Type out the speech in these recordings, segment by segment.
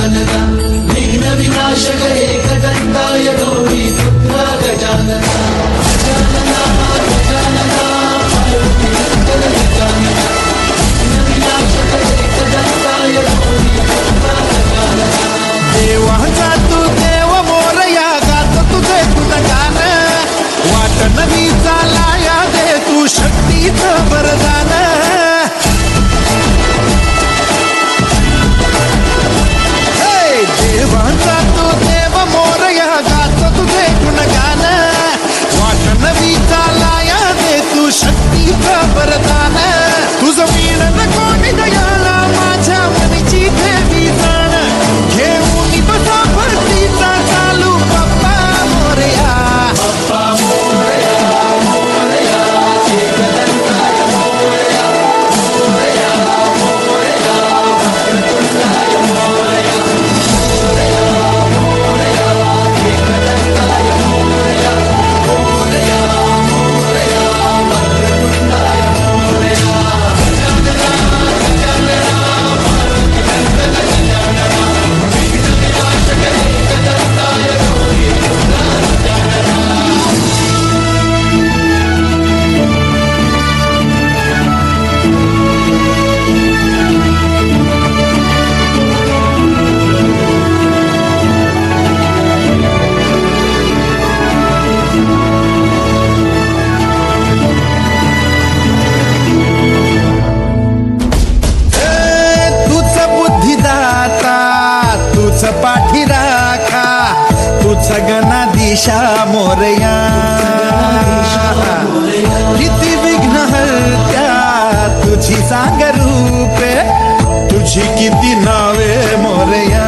गजानना विघ्न विनाशक एकदंताय गौरी पुत्र गजानना गजानना गजानना मारुतिनंदन गजानना विघ्न विनाशक एकदंताय गौरी पुत्र गजानना देवाचा तू देव मोरया गात तुझे गुणगान वाट नवी चालाया दे तू शक्तीचं वरदान देवाचा तू देव मोरया गात तुझे गुणगान वाट नवी चालाया दे तू शक्तीचं वरदान तुझं मीन नको दयाला माझ्या मनीची देवी जाण घेऊन बसा भरतीचा चालू बाप्पा मोरया बाप्पा मोरया मोरया एकदंताय मोरया मोरया मोरया वक्रतुंडाय मोरया मोरया मोरया एकदंताय मोरया मोरया मोरया वक्रतुंडाय मोरया गजानना गजानना मारुतिनंदन गजानना विघ्न विनाशक एकदंताय गौरी पुत्र गजानना तुझ बुद्धिदाता तुझ पाठी राखा तुझ गणा दिशा मोरया किती विघ्न हरत्या तुझी सांग रूपे तुझी किती नावे मोरया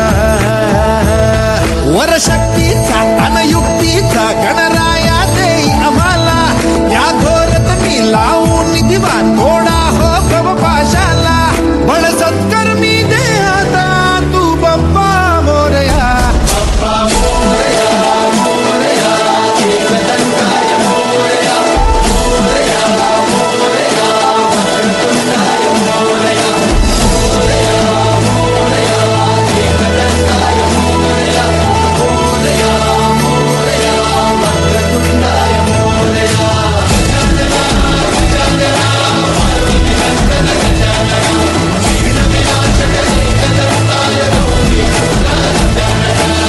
वर शक्तीचा अनयुक्तीचा गणराया देई आम्हाला या घोरत मी लावून दिवा थोडा हो भवपाशाला बळ सत्कर्मी दे आता तू बाप्पा मोरया बाप्पा मोरया मोरया एकदंताय मोरया मोरया मोरया वक्रतुंडाय मोरया मोरया मोरया एकदंताय मोरया मोरया मोरया वक्रतुंडाय मोरया गजानना गजानना मारुतिनंदन गजानना विघ्न विनाशक एकदंताय गौरी पुत्र गजानना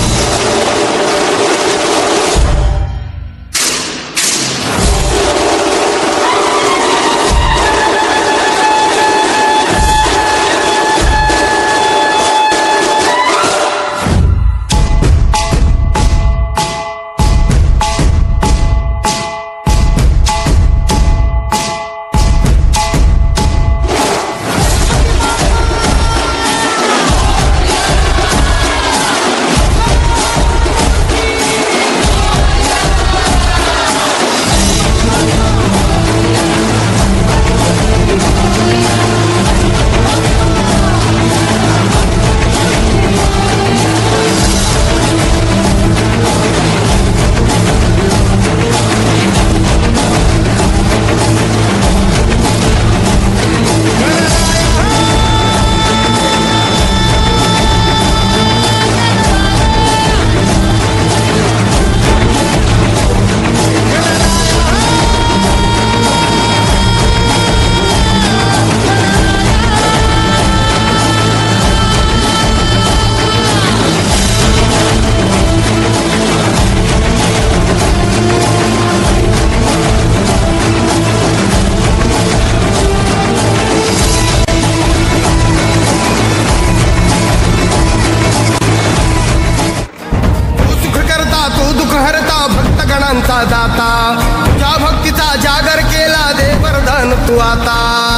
दाता तुझ्या भक्तीचा जागर केला दे वरदान तू आता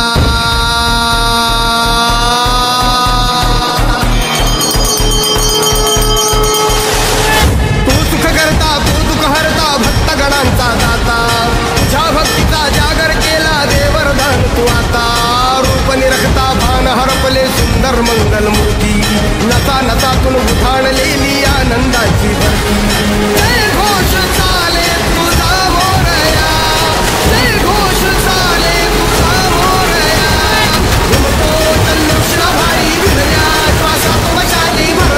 तू सुख करता तू दुःख हरता भक्त गणांचा दाता तुझ्या भक्तीचा जागर केला दे वरदान तू आता रूप निरखता भान हरपले सुंदर मंगल मूर्ती नसा नसातून उठाणलेली आनंदाची भरती जय घोष चाले तुझा मोरया जय घोष चाले तुझा मोरया घुमतो तल्लुषणा भारी विनया श्वासात वशाली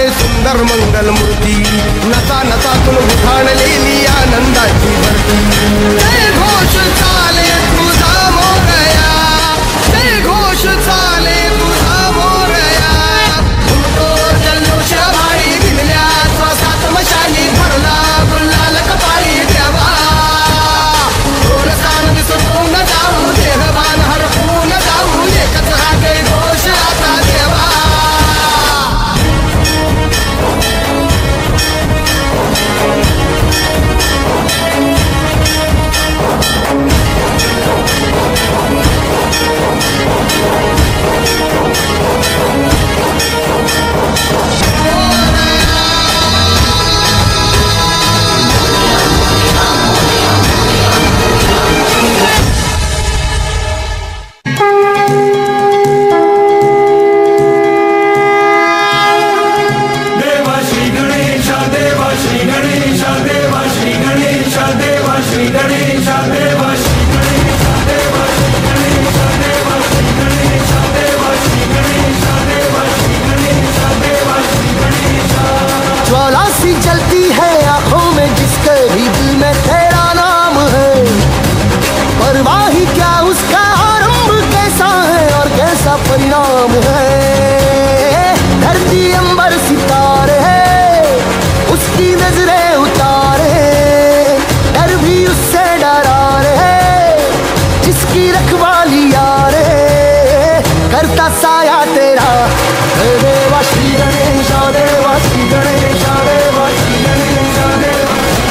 सुंदर मंगल मूर्ती नचा नचातून उठाणलेली आनंदाची भरती जय घोष चाले तुझा मोरया जय घोष चाले तुझा मोरया तो जल्लोष भाई भिनल्या स्वसात मशाली भरला गुलाल कपाळी देवा ढोलतान विसरून जाऊ देहभान हरपून जाऊ एकच राखे घोष आता देवा जलती है आंखों में जिसके भी दिल में तेरा नाम है परवाह ही क्या उसका आरंभ कैसा है और कैसा परिणाम है धरती अंबर सितारे है उसकी नजरें उतारे डर भी उससे डरा रे जिसकी रखवाली यारे करता साया तेरा देवा श्री गणेश देवा श्री गणेश देवा श्री गणेश देवा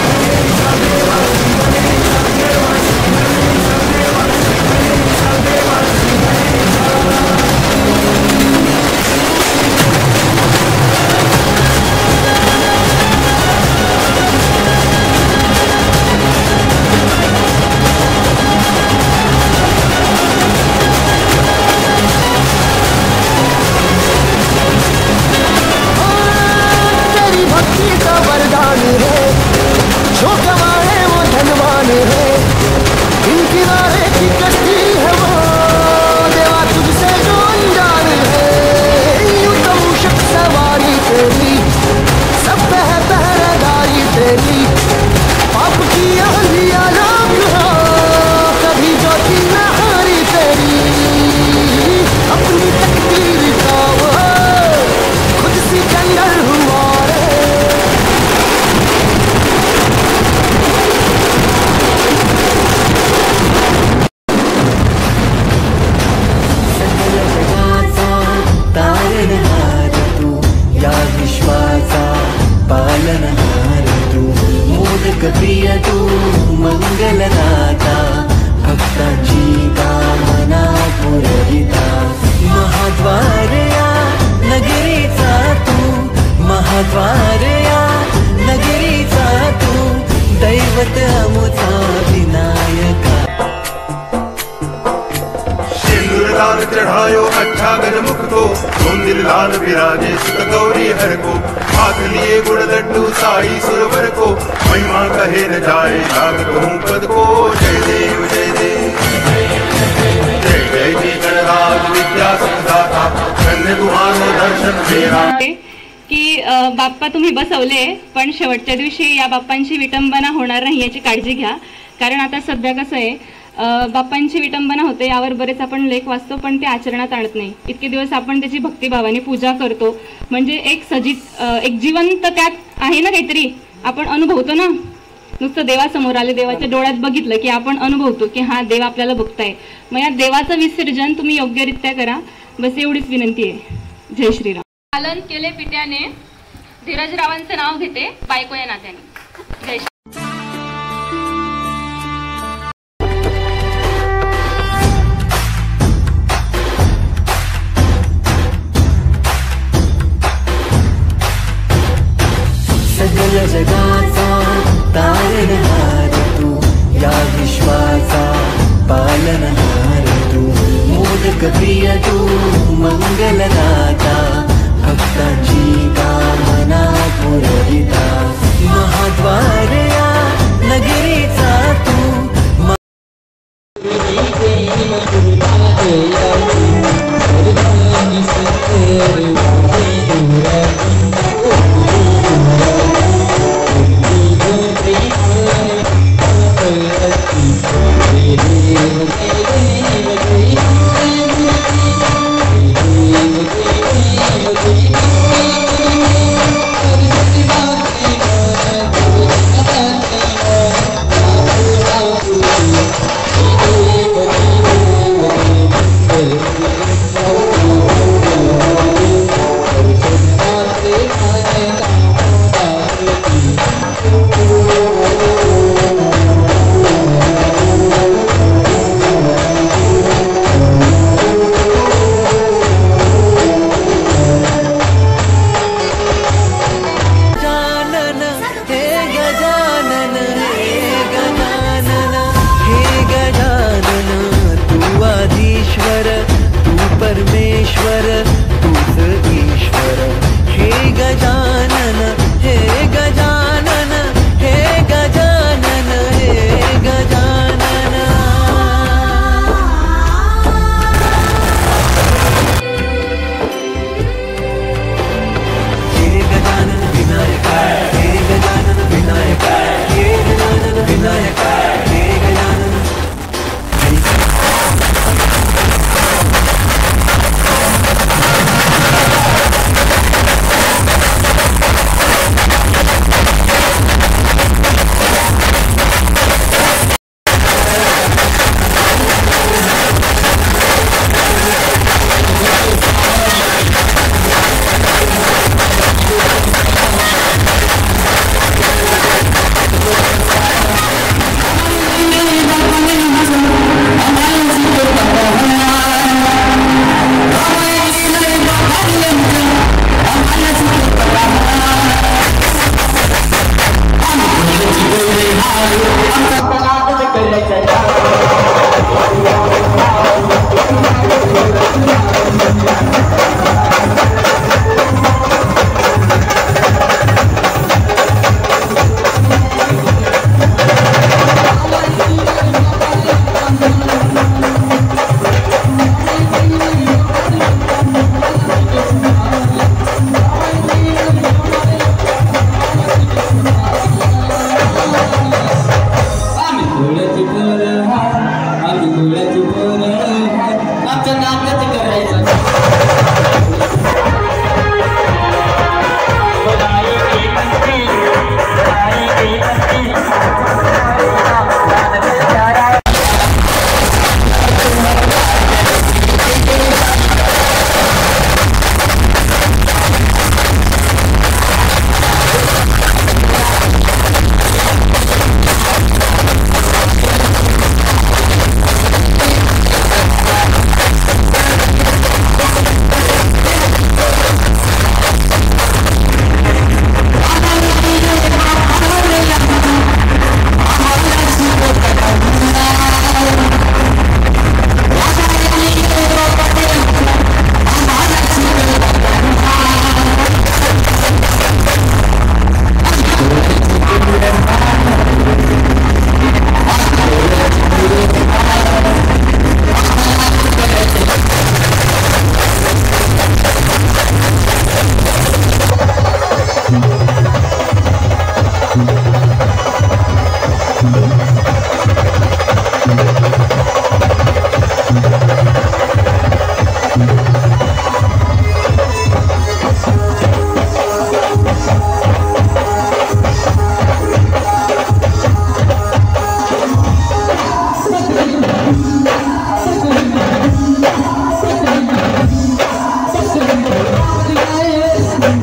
प्रिय तू मंगलदाता भक्तांची कामना पुरविता महाद्वार या नगरीचा तू महाद्वार या नगरीचा तू दैवत अमुचा विनायका लाल चढ़ायो अच्छा गजमुख को दिल लाल विराजे सुत गौरी हर को हाथ लिए गुड़ लड्डू साई सुरवर को महिमा कहे न जाए लागत हूँ पद को जय देव जय देव जय जय जी गणराज विद्या संदाता धन्य तुम्हारो दर्शन मेरा की बाप्पा तुम्ही बसवले पण शेवटच्या दिवशी या बाप्पांची विटंबना होणार नाही याची काळजी घ्या कारण आता सध्या कसं आहे बाप्पांची विटंबना होते यावर बरेच आपण लेख वाचतो पण ते आचरणात आणत नाही इतके दिवस आपण त्याची भक्तिभावाने पूजा करतो म्हणजे एक एक जिवंत त्यात आहे ना काहीतरी आपण अनुभवतो ना नुसतं देवासमोर आले देवाच्या डोळ्यात बघितलं की आपण अनुभवतो की हा देव आपल्याला बघताय मग या देवाचं विसर्जन तुम्ही योग्यरित्या करा बस एवढीच विनंती आहे जय श्रीराम पालन केले पित्याने धीरजरावांचं नाव घेते बायको या नात्याने जय सगळ जगाचा तारणहार तू या विश्वाचा पालनहार तू मोदक प्रिय तू मंगलदाता भक्तांची कामना पुरविता महाद्वार या नगरीचा तू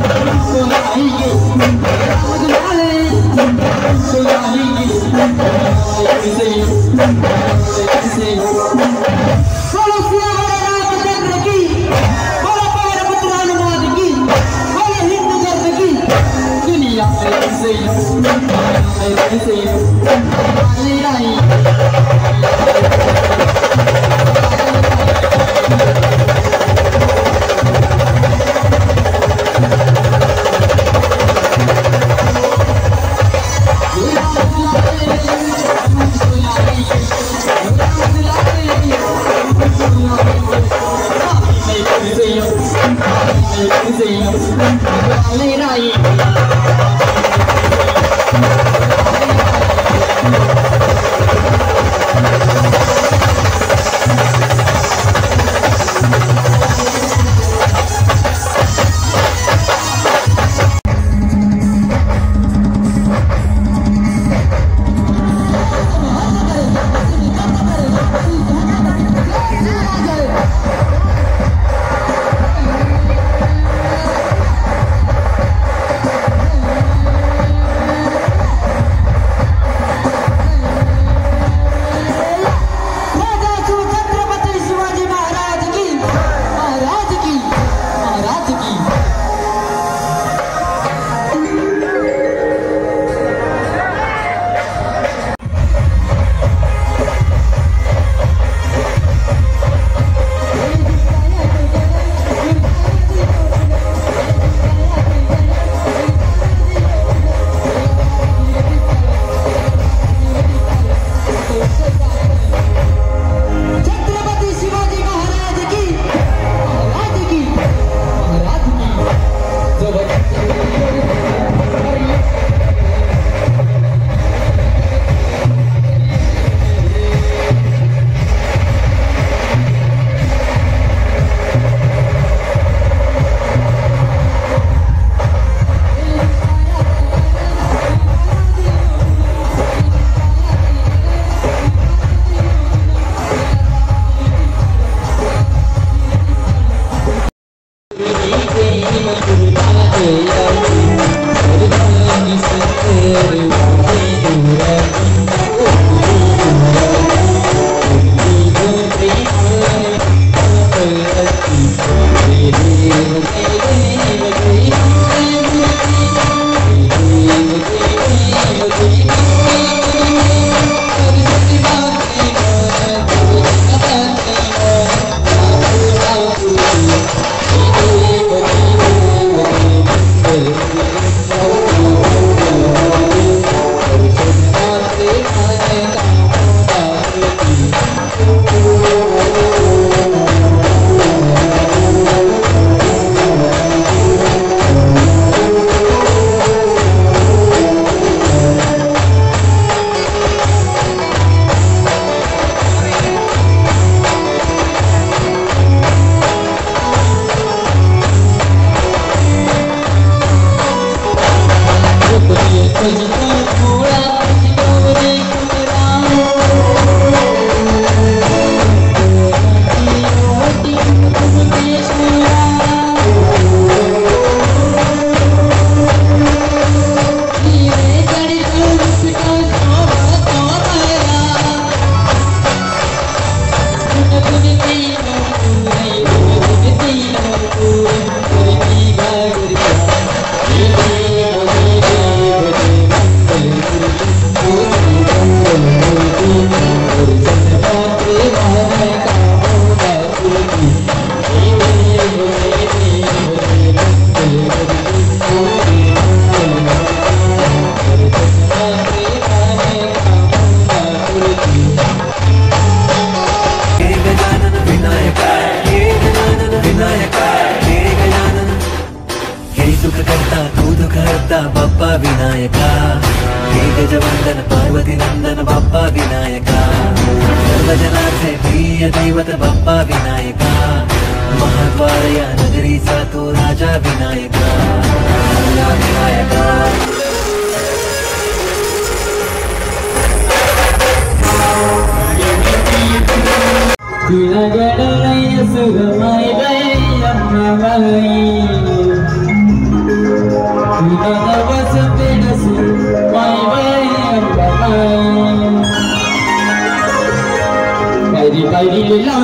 Sugamai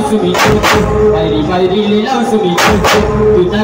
सुमी बायरी बायरी लाव सुमी तुझा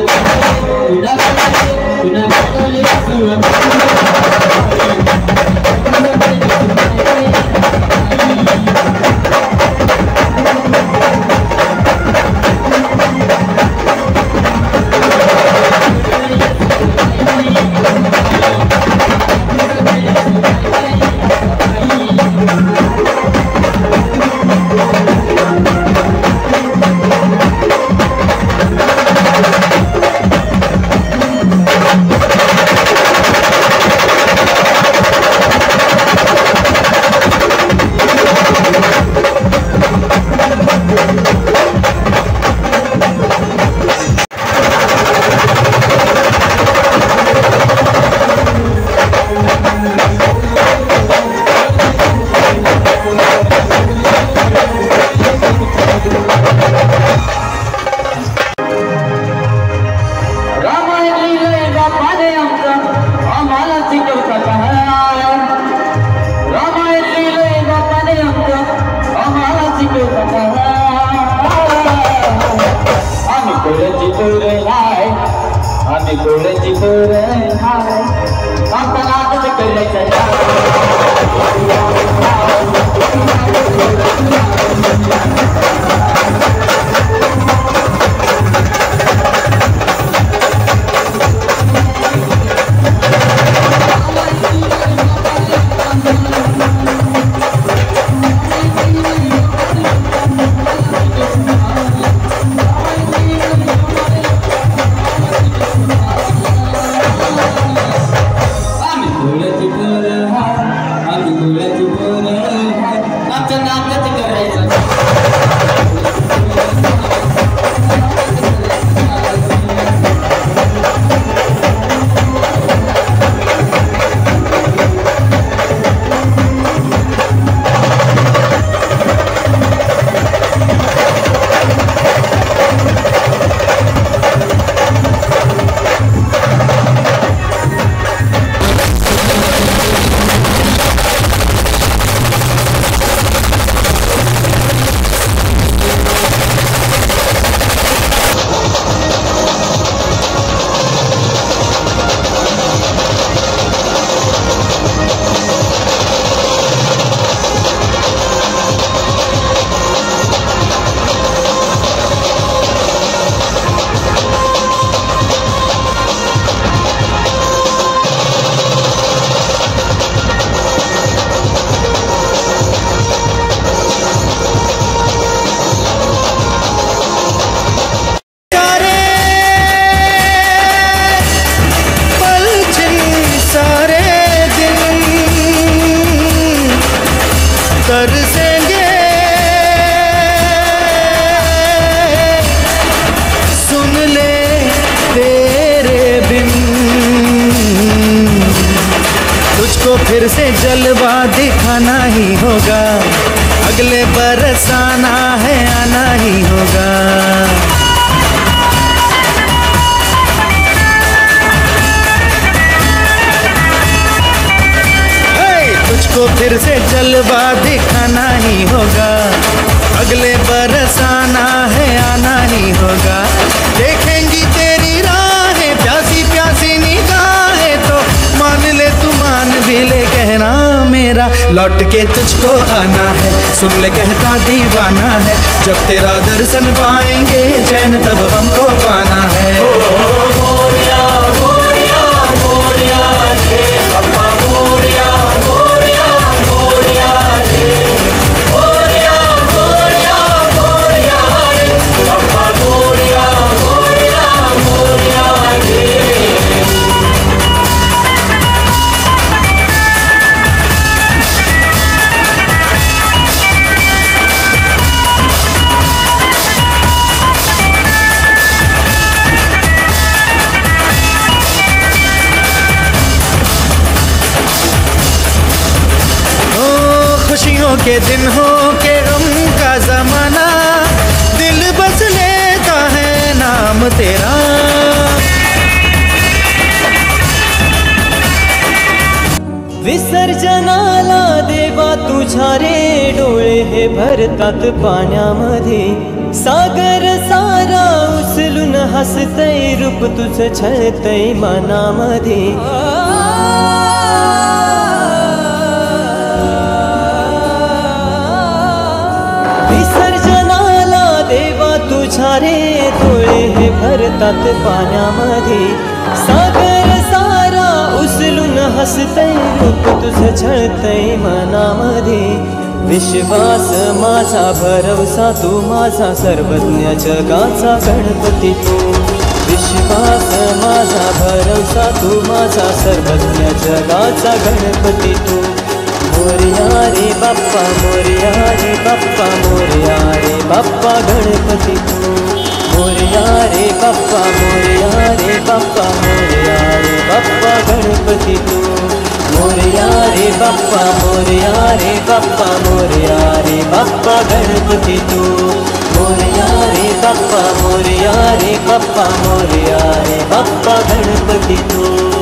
फिर से जलवा दिखाना ही होगा, अगले बरस आना है आना ही होगा। तुझको फिर से जलवा दिखाना ही होगा, अगले बरस आना है आना ही होगा। देखेंगी तेरी राहें प्यासी प्यासी निगाहें तो मान ले तू मान भी ले कहना मेरा लौट के तुझको आना है। सुन ले कहता दीवाना है, जब तेरा दर्शन पाएंगे चैन तब हमको पाना है। मोरिया मोरिया मोरिया रे अप्पा मोरिया मोरिया मोरिया रे मोरिया मोरिया मोरिया रे अप्पा मोरिया मोरिया मोरिया रे। खुशियों के दिन हो के गम का जमाना, दिल बस लेता है नाम तेरा। विसर्जनाला देवा तुझ्या रे डोळे हे भरतात पाण्यामध्ये, सागर सारा उचलून हसतय रूप तुझं छळतय मनामध्ये विसर्जनाला देवा तुझ्या रे डोळे हे भरतात पाण्यामध्ये सागर सारा उचलून हसतय रूप तुझं छळतय मनामध्ये विश्वास माझा भरवसा तू माझा सर्वज्ञ जगाचा गणपती तू विश्वास माझा भरवसा तू माझा सर्वज्ञ जगाचा गणपती तू मोरया रे बाप्पा मोरया रे बाप्पा मोरया रे बाप्पा गणपती तू मोरया रे बाप्पा मोरया रे बाप्पा मोरया रे बाप्पा गणपती तू मोरया रे बाप्पा मोरया रे बाप्पा मोरया रे बाप्पा गणपती तू मोरया रे बाप्पा मोरया रे बाप्पा मोरया रे बाप्पा गणपती तू